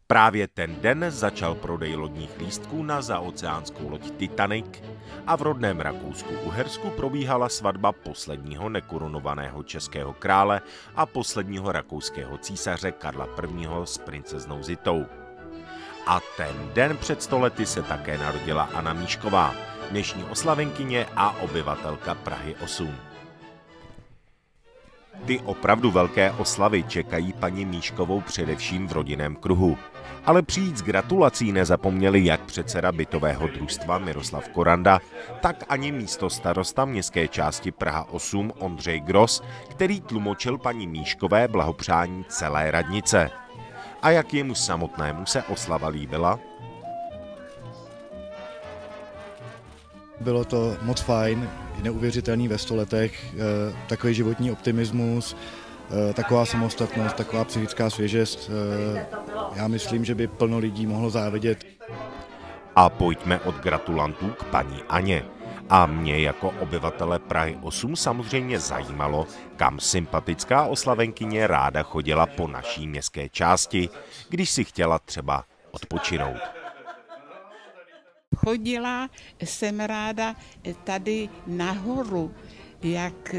Právě ten den začal prodej lodních lístků na zaoceánskou loď Titanic a v rodném Rakousku-Uhersku probíhala svatba posledního nekorunovaného českého krále a posledního rakouského císaře Karla I. s princeznou Zitou. A ten den před 100 lety se také narodila Anna Míšková, dnešní oslavenkyně a obyvatelka Prahy 8. Ty opravdu velké oslavy čekají paní Míškovou především v rodinném kruhu. Ale přijít s gratulací nezapomněli jak předseda bytového družstva Miroslav Koranda, tak ani místostarosta městské části Praha 8 Ondřej Gros, který tlumočil paní Míškové blahopřání celé radnice. A jak jemu samotnému se oslava líbila? Bylo to moc fajn, neuvěřitelný ve 100 letech, takový životní optimismus, taková samostatnost, taková psychická svěžest. Já myslím, že by plno lidí mohlo závidět. A pojďme od gratulantů k paní Aně. A mě jako obyvatele Prahy 8 samozřejmě zajímalo, kam sympatická oslavenkyně ráda chodila po naší městské části, když si chtěla třeba odpočinout. Chodila jsem ráda tady nahoru, jak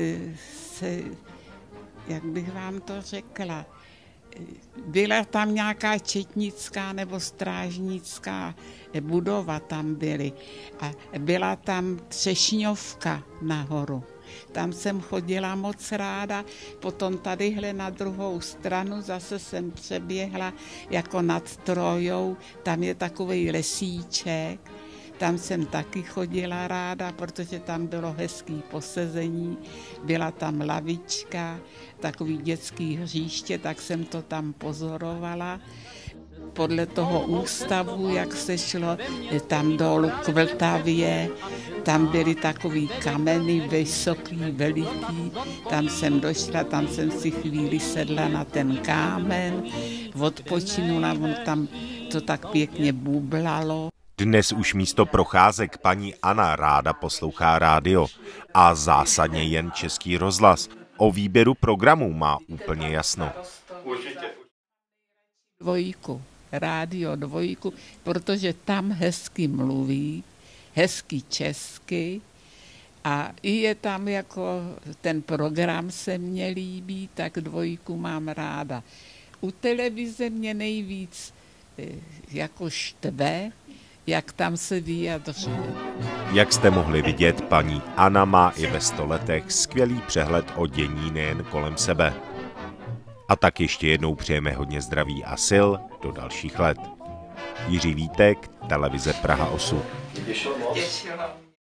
bych vám to řekla. Byla tam nějaká četnická nebo strážnická budova tam byly a byla tam třešňovka nahoru. Tam jsem chodila moc ráda, potom tadyhle na druhou stranu zase jsem přeběhla jako nad Trojou, tam je takovej lesíček, tam jsem taky chodila ráda, protože tam bylo hezký posezení, byla tam lavička, takový dětský hříště, tak jsem to tam pozorovala. Podle toho ústavu, jak se šlo tam dolů k Vltavě, tam byly takový kameny vysoký, veliký, tam jsem došla, tam jsem si chvíli sedla na ten kámen, odpočinula, tam to tak pěkně bublalo. Dnes už místo procházek paní Anna ráda poslouchá rádio a zásadně jen Český rozhlas. O výběru programů má úplně jasno. Dvojku, rádio dvojku, protože tam hezky mluví, hezky česky a i je tam jako ten program se mně líbí, tak dvojku mám ráda. U televize mě nejvíc jako štve, jak tam se vyjadřuje. Jak jste mohli vidět, paní Anna má i ve 100 letech skvělý přehled o dění nejen kolem sebe. A tak ještě jednou přejeme hodně zdraví a sil do dalších let. Jiří Vítek, televize Praha 8. Těšilo.